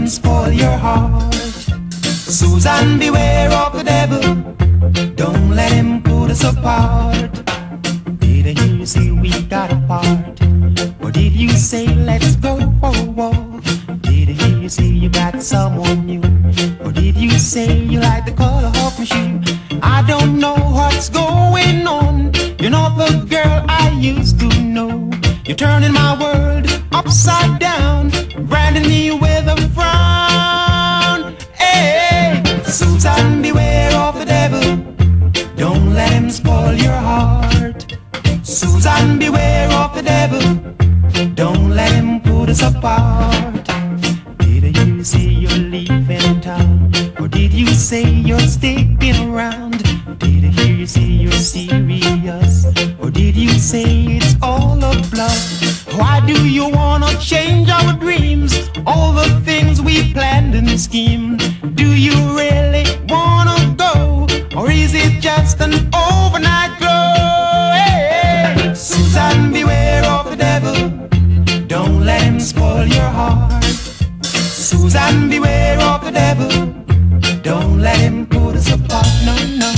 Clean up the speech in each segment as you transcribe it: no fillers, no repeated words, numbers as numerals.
him spoil your heart. Suzanne, beware of the devil. Don't let him put us apart. Did I hear you say we got apart? Or did you say let's go for a walk? Did I hear you say you got someone new? Or did you say you like the color of my shoe? I don't know what's going on. You're not the girl I used to know. You're turning my world upside down, branding me with a frown. Hey, Suzanne, beware of the devil. Don't let him spoil your heart. Suzanne, beware of the devil. Don't let him put us apart. Did you say you're leaving town? Or did you say you're sticking around? Did I hear you say you're serious? Or did you say it's all a bluff? Why do you wanna change our dreams? All the things we planned and schemed. Do you really wanna go? Or is it just an overnight glow? Hey, Suzanne, beware of the devil. Don't let him spoil your heart. Suzanne, beware of the devil. Don't let him put us apart, no, no.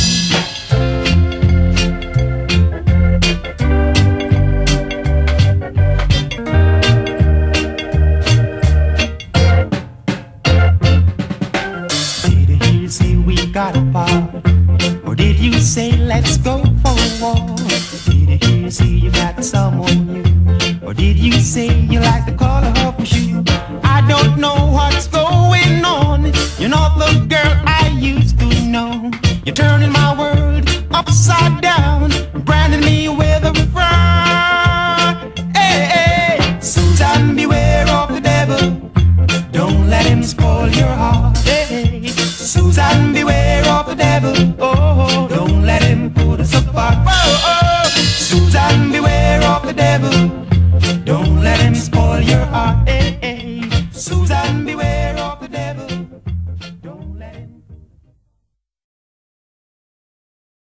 Did I hear you say we got apart? Or did you say let's go for a walk? Did I hear you say you got someone new? Or did you say you like the color of my shoe? I don't know what's going on. You're not the girl I used to know. You're turning my world upside down, branding me with a frown. Hey, hey, Suzanne, beware of the devil. Don't let him spoil your heart. Hey, Suzanne,